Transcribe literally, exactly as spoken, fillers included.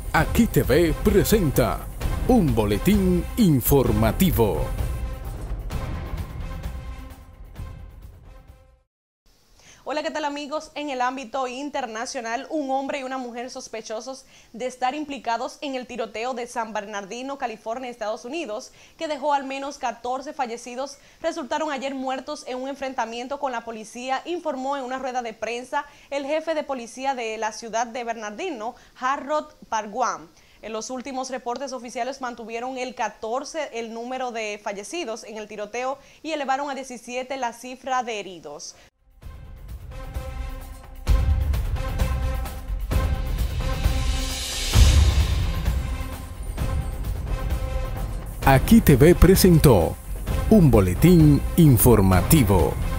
Aquí T V presenta un boletín informativo. Hola, ¿qué tal amigos? En el ámbito internacional, un hombre y una mujer sospechosos de estar implicados en el tiroteo de San Bernardino, California, Estados Unidos, que dejó al menos catorce fallecidos, resultaron ayer muertos en un enfrentamiento con la policía, informó en una rueda de prensa el jefe de policía de la ciudad de Bernardino, Harold Parguam. En los últimos reportes oficiales mantuvieron el catorce el número de fallecidos en el tiroteo y elevaron a diecisiete la cifra de heridos. Aquí T V presentó un boletín informativo.